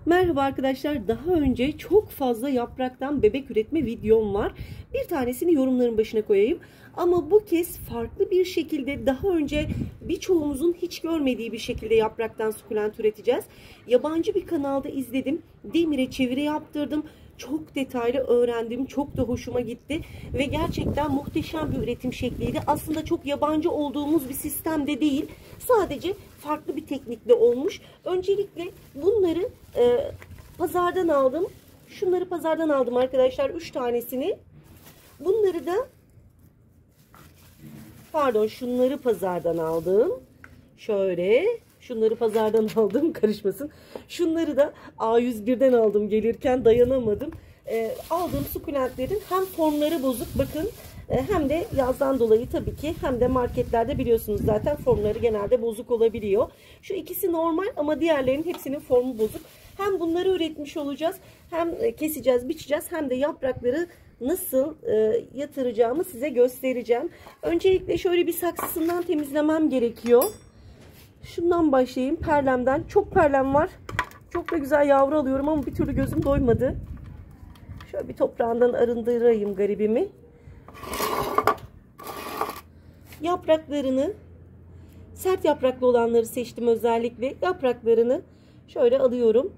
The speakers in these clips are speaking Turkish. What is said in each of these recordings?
Merhaba arkadaşlar. Daha önce çok fazla yapraktan bebek üretme videom var. Bir tanesini yorumların başına koyayım. Ama bu kez farklı bir şekilde daha önce birçoğumuzun hiç görmediği bir şekilde yapraktan sukulent üreteceğiz. Yabancı bir kanalda izledim. Demir'e çeviri yaptırdım. Çok detaylı öğrendim. Çok da hoşuma gitti. Ve gerçekten muhteşem bir üretim şekliydi. Aslında çok yabancı olduğumuz bir sistemde değil. Sadece farklı bir teknikle olmuş. Öncelikle bunları pazardan aldım. Şunları pazardan aldım arkadaşlar. 3 tanesini. Bunları da şunları pazardan aldım. Şöyle. Şunları pazardan aldım. Karışmasın. Şunları da A101'den aldım gelirken. Dayanamadım. Aldığım sukulentlerin hem formları bozuk. Bakın. Hem de yazdan dolayı tabii ki hem de marketlerde biliyorsunuz zaten formları genelde bozuk olabiliyor. Şu ikisi normal ama diğerlerinin hepsinin formu bozuk. Hem bunları üretmiş olacağız, hem keseceğiz, biçeceğiz, hem de yaprakları nasıl yatıracağımı size göstereceğim. Öncelikle şöyle bir saksısından temizlemem gerekiyor. Şundan başlayayım, perlemden. Çok perlem var. Çok da güzel yavru alıyorum ama bir türlü gözüm doymadı. Şöyle bir toprağından arındırayım garibimi. Yapraklarını, sert yapraklı olanları seçtim özellikle. Yapraklarını şöyle alıyorum.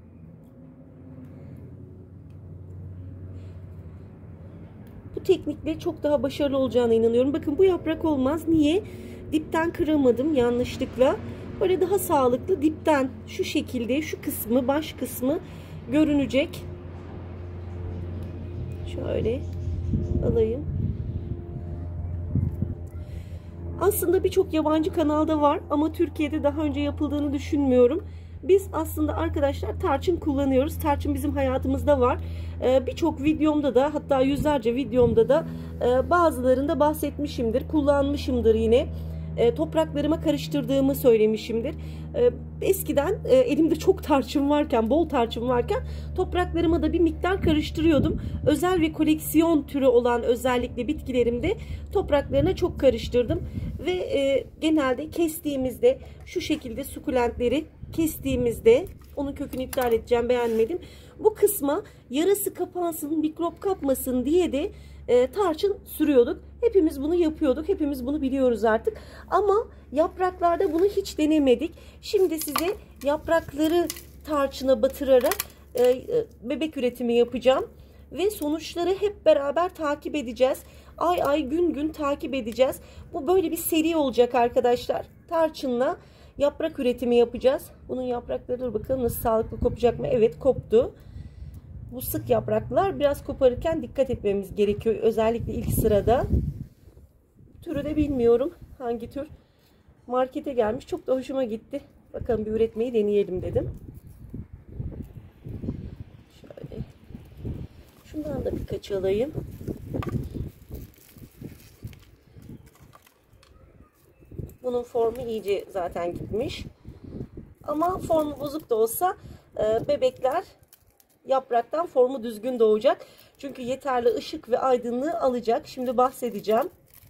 Bu teknikle çok daha başarılı olacağına inanıyorum. Bakın bu yaprak olmaz. Niye? Dipten kıramadım yanlışlıkla. Böyle daha sağlıklı dipten şu şekilde şu kısmı, baş kısmı görünecek. Şöyle alayım. Aslında birçok yabancı kanalda var ama Türkiye'de daha önce yapıldığını düşünmüyorum. Biz aslında arkadaşlar tarçın kullanıyoruz. Tarçın bizim hayatımızda var. Birçok videomda da, hatta yüzlerce videomda da bazılarında bahsetmişimdir. Kullanmışımdır yine. Topraklarıma karıştırdığımı söylemişimdir. Eskiden elimde çok tarçın varken, bol tarçın varken topraklarıma da bir miktar karıştırıyordum. Özel ve koleksiyon türü olan özellikle bitkilerimde topraklarına çok karıştırdım. Ve genelde kestiğimizde şu şekilde sukulentleri kestiğimizde, onun kökünü iptal edeceğim, beğenmedim. Bu kısma yarası kapansın, mikrop kapmasın diye de tarçın sürüyorduk. Hepimiz bunu yapıyorduk. Hepimiz bunu biliyoruz artık. Ama yapraklarda bunu hiç denemedik. Şimdi size yaprakları tarçına batırarak bebek üretimi yapacağım. Ve sonuçları hep beraber takip edeceğiz. Ay ay gün gün takip edeceğiz. Bu böyle bir seri olacak arkadaşlar. Tarçınla yaprak üretimi yapacağız. Bunun yaprakları, dur bakalım nasıl, sağlıklı kopacak mı? Evet, koptu. Bu sık yapraklar, biraz koparırken dikkat etmemiz gerekiyor. Özellikle ilk sırada. Türü de bilmiyorum hangi tür. Markete gelmiş. Çok da hoşuma gitti. Bakalım bir üretmeyi deneyelim dedim. Şöyle. Şundan da birkaç alayım. Bunun formu iyice zaten gitmiş. Ama formu bozuk da olsa bebekler yapraktan formu düzgün doğacak. Çünkü yeterli ışık ve aydınlığı alacak. Şimdi bahsedeceğim.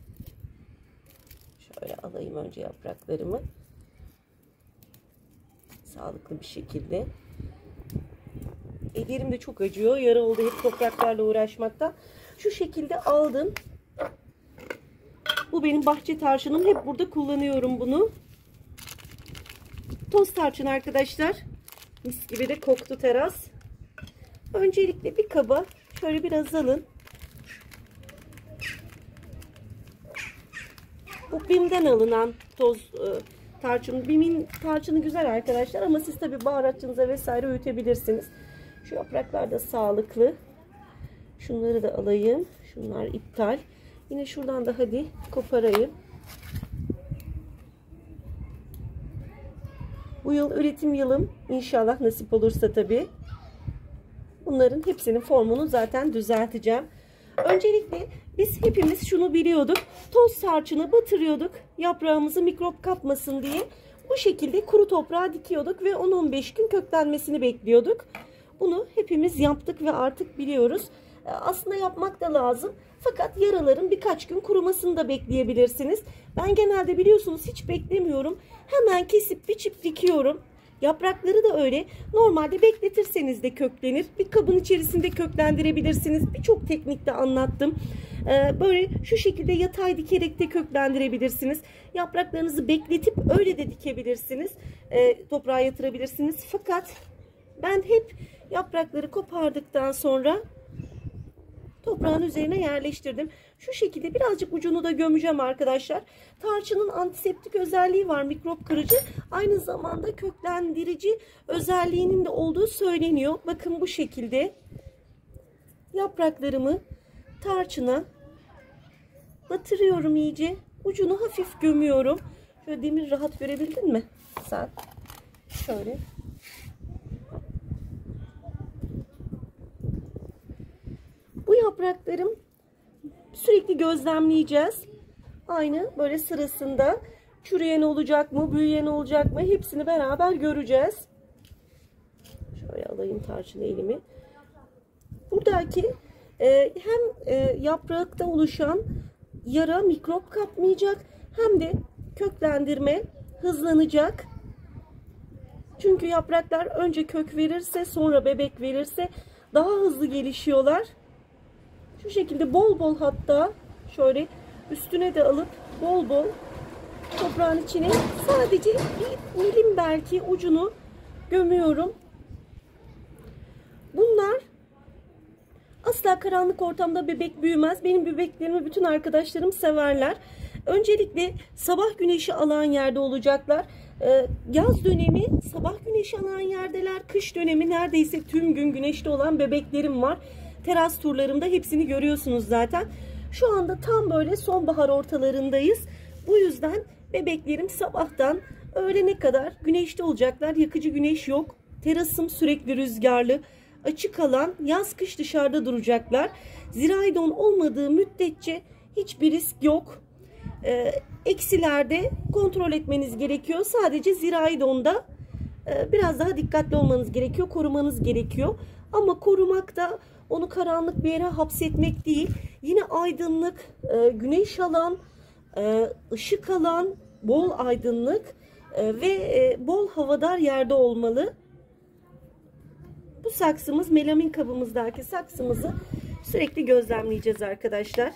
Şöyle alayım önce yapraklarımı. Sağlıklı bir şekilde. Ellerim de çok acıyor. Yara oldu hep topraklarla uğraşmaktan. Şu şekilde aldım. Bu benim bahçe tarçınım. Hep burada kullanıyorum bunu. Toz tarçın arkadaşlar. Mis gibi de koktu teras. Öncelikle bir kaba şöyle biraz alın. Bu BİM'den alınan toz tarçın. BİM'in tarçını güzel arkadaşlar ama siz tabi baharatçınıza vesaire öğütebilirsiniz. Şu yapraklar da sağlıklı. Şunları da alayım. Şunlar iptal. Yine şuradan da hadi koparayım. Bu yıl üretim yılım. İnşallah nasip olursa tabi. Bunların hepsinin formunu zaten düzelteceğim. Öncelikle biz hepimiz şunu biliyorduk. Toz tarçını batırıyorduk. Yaprağımızı mikrop kapmasın diye. Bu şekilde kuru toprağa dikiyorduk ve 10-15 gün köklenmesini bekliyorduk. Bunu hepimiz yaptık ve artık biliyoruz. Aslında yapmak da lazım. Fakat yaraların birkaç gün kurumasını da bekleyebilirsiniz. Ben genelde biliyorsunuz hiç beklemiyorum. Hemen kesip biçip dikiyorum. Yaprakları da öyle. Normalde bekletirseniz de köklenir. Bir kabın içerisinde köklendirebilirsiniz. Birçok teknikte anlattım. Böyle şu şekilde yatay dikerek de köklendirebilirsiniz. Yapraklarınızı bekletip öyle de dikebilirsiniz. Toprağa yatırabilirsiniz. Fakat ben hep yaprakları kopardıktan sonra toprağın üzerine yerleştirdim. Şu şekilde birazcık ucunu da gömeceğim arkadaşlar. Tarçının antiseptik özelliği var, mikrop kırıcı. Aynı zamanda köklendirici özelliğinin de olduğu söyleniyor. Bakın bu şekilde yapraklarımı tarçına batırıyorum iyice. Ucunu hafif gömüyorum. Şöyle Demir, rahat görebildin mi? Sen şöyle. Bu yapraklarım sürekli gözlemleyeceğiz. Aynı böyle sırasında çürüyen olacak mı, büyüyen olacak mı, hepsini beraber göreceğiz. Şöyle alayım tarçını elimi. Buradaki hem yaprakta oluşan yara mikrop kapmayacak, hem de köklendirme hızlanacak. Çünkü yapraklar önce kök verirse, sonra bebek verirse daha hızlı gelişiyorlar. Şu şekilde bol bol, hatta şöyle üstüne de alıp bol bol toprağın içine sadece bir milim belki ucunu gömüyorum. Bunlar asla karanlık ortamda bebek büyümez. Benim bebeklerimi bütün arkadaşlarım severler. Öncelikle sabah güneşi alan yerde olacaklar. Yaz dönemi sabah güneşi alan yerdeler. Kış dönemi neredeyse tüm gün güneşte olan bebeklerim var. Teras turlarımda hepsini görüyorsunuz zaten. Şu anda tam böyle sonbahar ortalarındayız. Bu yüzden bebeklerim sabahtan öğlene kadar güneşte olacaklar. Yakıcı güneş yok. Terasım sürekli rüzgarlı. Açık alan, yaz kış dışarıda duracaklar. Zirai don olmadığı müddetçe hiçbir risk yok. Eksilerde kontrol etmeniz gerekiyor. Sadece zirai donda biraz daha dikkatli olmanız gerekiyor. Korumanız gerekiyor. Ama korumak da onu karanlık bir yere hapsetmek değil. Yine aydınlık, güneş alan, ışık alan, bol aydınlık ve bol havadar yerde olmalı. Bu saksımız, melamin kabımızdaki saksımızı sürekli gözlemleyeceğiz arkadaşlar.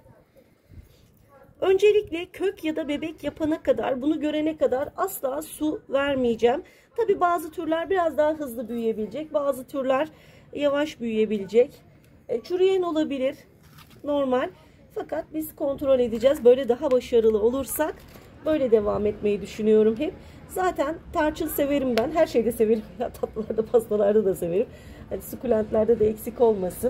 Öncelikle kök ya da bebek yapana kadar, bunu görene kadar asla su vermeyeceğim. Tabi bazı türler biraz daha hızlı büyüyebilecek, bazı türler yavaş büyüyebilecek. Çürüyen olabilir, normal. Fakat biz kontrol edeceğiz. Böyle daha başarılı olursak böyle devam etmeyi düşünüyorum hep. Zaten tarçın severim ben. Her şeyde severim. Tatlılarda, pastalarda da severim. Hani sukulentlerde de eksik olmasın.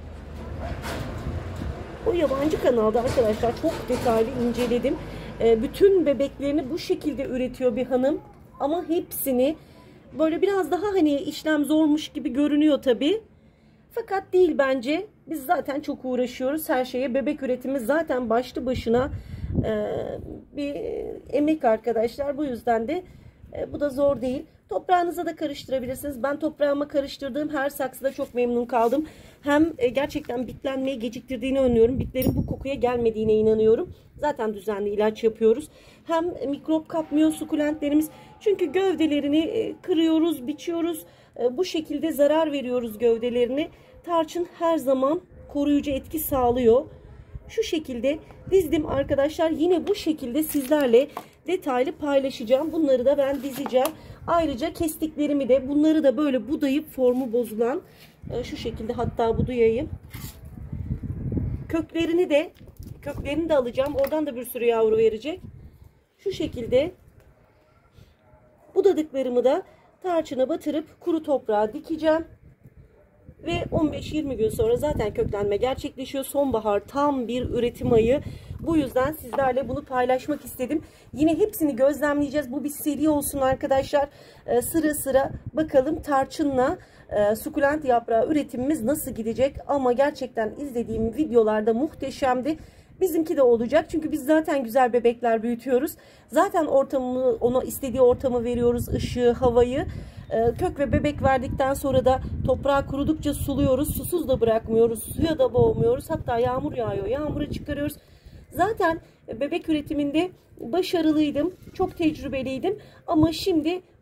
O yabancı kanalda arkadaşlar çok detaylı inceledim. Bütün bebeklerini bu şekilde üretiyor bir hanım. Ama hepsini böyle biraz daha hani işlem zormuş gibi görünüyor tabii. Fakat değil bence. Biz zaten çok uğraşıyoruz her şeye. Bebek üretimi zaten başlı başına bir emek arkadaşlar. Bu yüzden de bu da zor değil. Toprağınıza da karıştırabilirsiniz. Ben toprağıma karıştırdığım her saksıda çok memnun kaldım. Hem gerçekten bitlenmeyi geciktirdiğini önlüyorum. Bitlerin bu kokuya gelmediğine inanıyorum. Zaten düzenli ilaç yapıyoruz. Hem mikrop kapmıyor sukulentlerimiz. Çünkü gövdelerini kırıyoruz, biçiyoruz. Bu şekilde zarar veriyoruz gövdelerini. Tarçın her zaman koruyucu etki sağlıyor. Şu şekilde dizdim arkadaşlar. Yine bu şekilde sizlerle detaylı paylaşacağım. Bunları da ben dizeceğim. Ayrıca kestiklerimi de, bunları da böyle budayıp formu bozulan, şu şekilde hatta budayayım. Köklerini de alacağım. Oradan da bir sürü yavru verecek. Şu şekilde budadıklarımı da tarçına batırıp kuru toprağa dikeceğim. Ve 15-20 gün sonra zaten köklenme gerçekleşiyor. Sonbahar tam bir üretim ayı. Bu yüzden sizlerle bunu paylaşmak istedim. Yine hepsini gözlemleyeceğiz. Bu bir seri olsun arkadaşlar. Sıra sıra bakalım tarçınla sukulent yaprağı üretimimiz nasıl gidecek. Ama gerçekten izlediğim videolarda muhteşemdi. Bizimki de olacak. Çünkü biz zaten güzel bebekler büyütüyoruz. Zaten ortamını, ona istediği ortamı veriyoruz. Işığı, havayı. Kök ve bebek verdikten sonra da toprağı kurudukça suluyoruz. Susuz da bırakmıyoruz. Suya da boğmuyoruz. Hatta yağmur yağıyor. Yağmura çıkarıyoruz. Zaten bebek üretiminde başarılıydım. Çok tecrübeliydim. Ama şimdi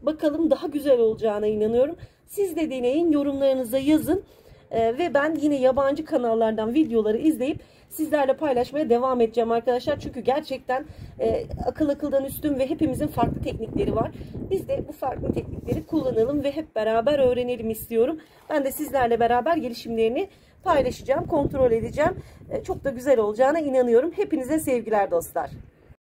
Bakalım daha güzel olacağına inanıyorum. Siz de deneyin, yorumlarınıza yazın. Ve ben yine yabancı kanallardan videoları izleyip sizlerle paylaşmaya devam edeceğim arkadaşlar. Çünkü gerçekten akıl akıldan üstün ve hepimizin farklı teknikleri var. Biz de bu farklı teknikleri kullanalım ve hep beraber öğrenelim istiyorum. Ben de sizlerle beraber gelişimlerini paylaşacağım, kontrol edeceğim. Çok da güzel olacağına inanıyorum. Hepinize sevgiler dostlar.